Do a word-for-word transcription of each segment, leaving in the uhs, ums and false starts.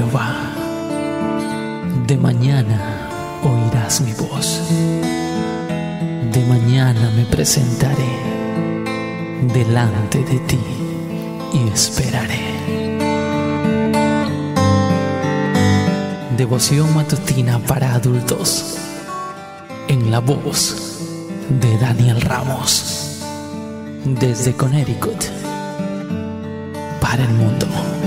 Jehová, de mañana oirás mi voz. De mañana me presentaré delante de ti y esperaré. Devoción matutina para adultos, en la voz de Daniel Ramos, desde Connecticut, para el mundo.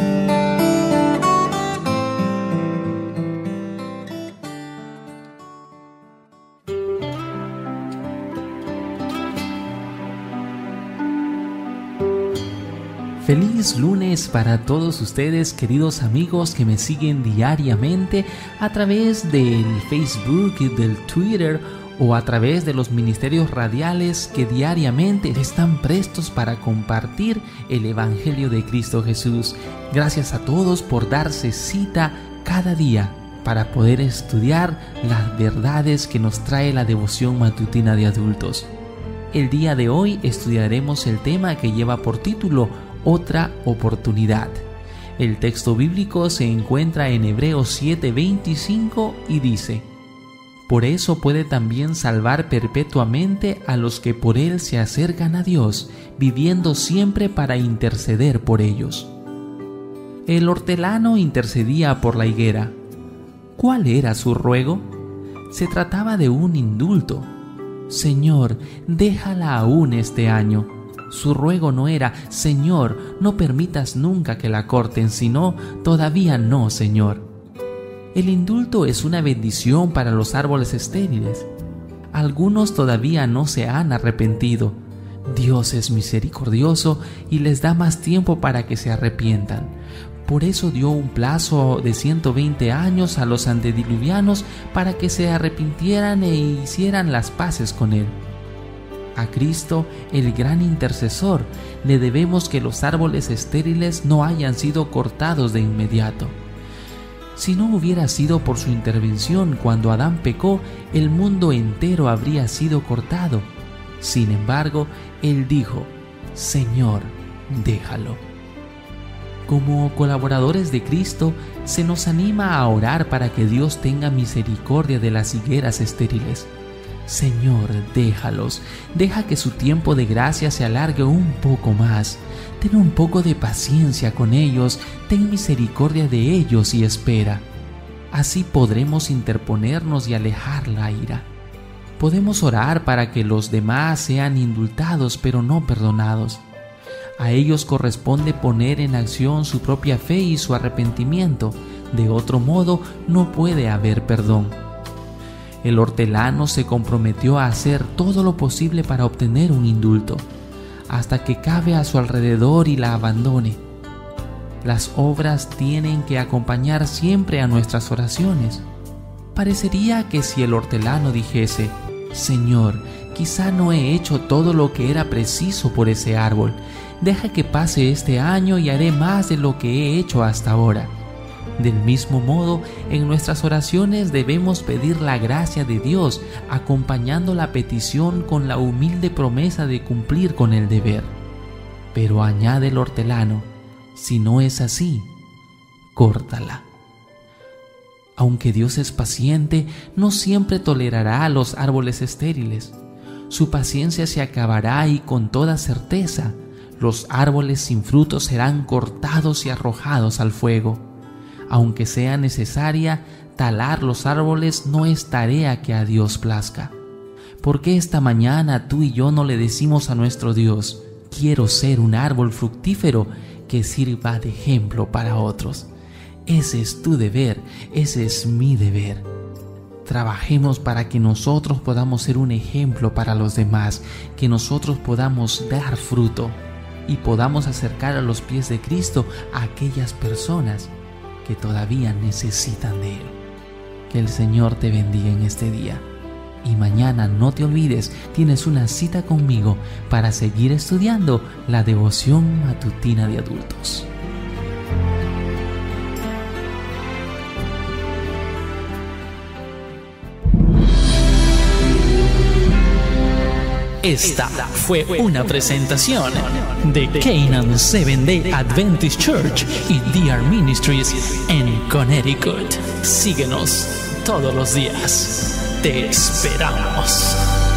Feliz lunes para todos ustedes, queridos amigos que me siguen diariamente a través del Facebook y del Twitter o a través de los ministerios radiales que diariamente están prestos para compartir el Evangelio de Cristo Jesús. Gracias a todos por darse cita cada día para poder estudiar las verdades que nos trae la devoción matutina de adultos. El día de hoy estudiaremos el tema que lleva por título Otra oportunidad. El texto bíblico se encuentra en Hebreos siete veinticinco y dice: Por eso puede también salvar perpetuamente a los que por él se acercan a Dios, viviendo siempre para interceder por ellos. El hortelano intercedía por la higuera. ¿Cuál era su ruego? Se trataba de un indulto. Señor, déjala aún este año. Su ruego no era: Señor, no permitas nunca que la corten, sino: todavía no, Señor. El indulto es una bendición para los árboles estériles. Algunos todavía no se han arrepentido. Dios es misericordioso y les da más tiempo para que se arrepientan. Por eso dio un plazo de ciento veinte años a los antediluvianos para que se arrepintieran e hicieran las paces con Él. A Cristo, el gran intercesor, le debemos que los árboles estériles no hayan sido cortados de inmediato. Si no hubiera sido por su intervención cuando Adán pecó, el mundo entero habría sido cortado. Sin embargo, Él dijo: Señor, déjalo. Como colaboradores de Cristo, se nos anima a orar para que Dios tenga misericordia de las higueras estériles. Señor, déjalos, deja que su tiempo de gracia se alargue un poco más. Ten un poco de paciencia con ellos, ten misericordia de ellos y espera. Así podremos interponernos y alejar la ira. Podemos orar para que los demás sean indultados, pero no perdonados. A ellos corresponde poner en acción su propia fe y su arrepentimiento. De otro modo, no puede haber perdón. El hortelano se comprometió a hacer todo lo posible para obtener un indulto, hasta que cabe a su alrededor y la abandone. Las obras tienen que acompañar siempre a nuestras oraciones. Parecería que si el hortelano dijese: Señor, quizá no he hecho todo lo que era preciso por ese árbol, deja que pase este año y haré más de lo que he hecho hasta ahora. Del mismo modo, en nuestras oraciones debemos pedir la gracia de Dios, acompañando la petición con la humilde promesa de cumplir con el deber. Pero añade el hortelano: si no es así, córtala. Aunque Dios es paciente, no siempre tolerará a los árboles estériles. Su paciencia se acabará y con toda certeza, los árboles sin frutos serán cortados y arrojados al fuego. Aunque sea necesaria talar los árboles, no es tarea que a Dios plazca. ¿Por qué esta mañana tú y yo no le decimos a nuestro Dios: quiero ser un árbol fructífero que sirva de ejemplo para otros? Ese es tu deber, ese es mi deber. Trabajemos para que nosotros podamos ser un ejemplo para los demás, que nosotros podamos dar fruto y podamos acercar a los pies de Cristo a aquellas personas que todavía necesitan de Él. Que el Señor te bendiga en este día. Y mañana no te olvides, tienes una cita conmigo para seguir estudiando la devoción matutina de adultos. Esta fue una presentación de Canaan Seventh Day Adventist Church y D R Ministries en Connecticut. Síguenos todos los días. Te esperamos.